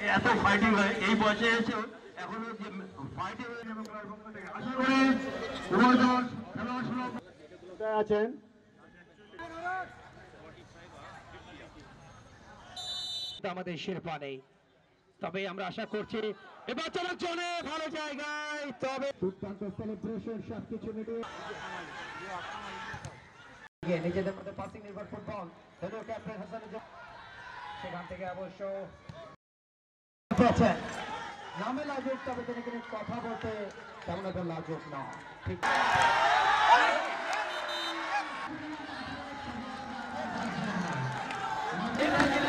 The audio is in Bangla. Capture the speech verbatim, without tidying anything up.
এত ফাইটিং হয় এই বয়সে এসেও এখনো যে ফাইটিং আশা করি উভয় দল খেলা শুরু আছেন। আমাদের শিরোপা নেই, তবে আমরা আশা করছি এবার চলে চলে ভালো জায়গায়, তবে দুর্দান্ত সেলিব্রেশন সবকিছু মিলিয়ে নিজেদের মধ্যে পাসিং নির্ভর ফুটবল ধন্যবাদ ক্যাপ্টেন হাসানের জন্য। সেখান থেকে অবশ্য নামে লাজুক, তবে তিনি কিন্তু কথা বলতে তেমন একটা লাজুক না। ঠিক